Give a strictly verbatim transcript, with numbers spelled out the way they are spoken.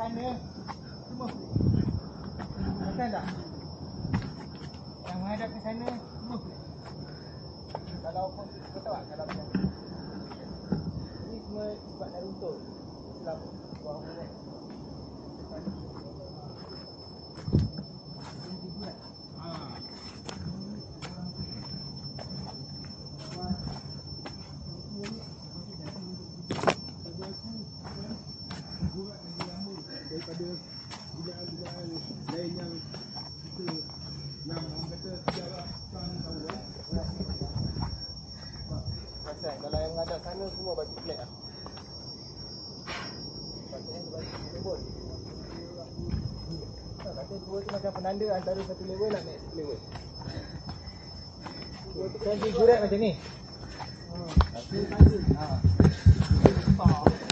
sana. Semua. Makan tak? Yang menghadap ke sana semua. Kalau pun kau tahu tak kalau macam ni. Ini semua sebab dah runtuh. Islam buah ni. Daripada binaan-binaan lain yang kita yang orang kata sejarah kan tahu eh. Pasal kalau yang menghadap sana semua batu flat lah. Patutnya dia batu level. Tak kata dua tu macam penanda antara satu level nak naik satu level. Dua tu kan jurat macam ni. Ha. Satu tanda. Ha. Besar.